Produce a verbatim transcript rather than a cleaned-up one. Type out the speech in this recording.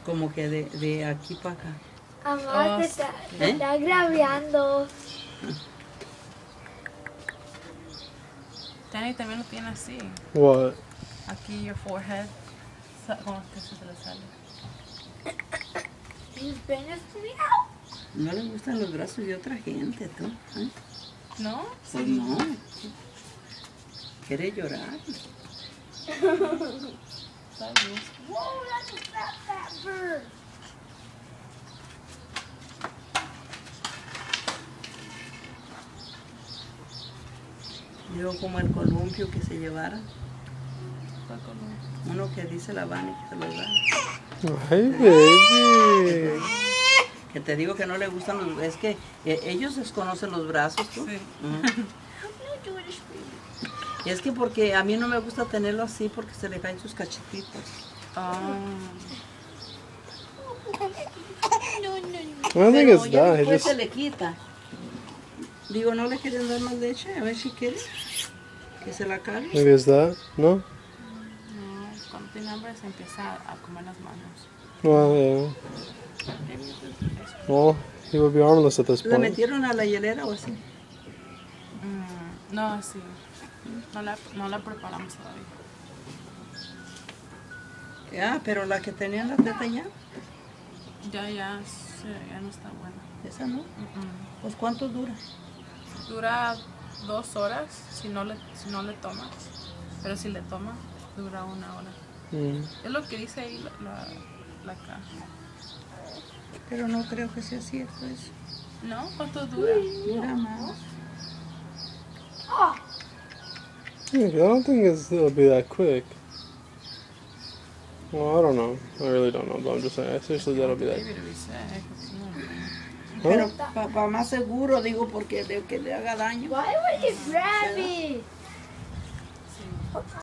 como que de, de aquí para acá. Mamá, Oh, te está, te ¿eh? está grabando. Danny también lo tiene así. What? Aquí, your forehead. Sa- Como que se le sale. Mis penes cuidado. No le gustan los brazos de otra gente, tú. ¿eh? ¿No? Pues no. Quiere llorar. Salud. Whoa, that's a fat, fat bird. Digo, como el columpio que se llevara. ¿Cuál color? Uno que dice la Vani que se los da. Ay, baby. Que te digo que no le gustan los... Es que eh, ellos desconocen los brazos, tú. Sí. Ujú. Y es que porque a mí no me gusta tenerlo así porque se le caen sus cachetitos. Ah. No, no, no. I don't think Pero it's ya that. He después just, se le quita. Digo, ¿no le quieren dar más leche? A ver si quiere. Que se la cargue. maybe it's that. No? No, cuando tiene hambre se empieza a comer las manos. Well, yeah. Well, he would be armless at this ¿La point. metieron a la hielera o así? Mm, no, sí. No la, no la preparamos todavía. Ah, pero la que tenía en la teta ya. Ya, ya, sí, ya no está buena. Esa no. Mm-mm. Pues ¿cuánto dura? Dura dos horas si no le, si no le tomas. Pero si le tomas, dura una hora. Mm. Es lo que dice ahí la, la, la caja. Pero no creo que sea cierto eso. ¿No? ¿Cuánto dura? Dura más. Yeah, I don't think it's, it'll be that quick. Well, I don't know. I really don't know, but I'm just saying. I seriously doubt it'll be that. Baby to be sick, it's not- Pero para más seguro, digo, porque de que le haga daño. Why would you grab it?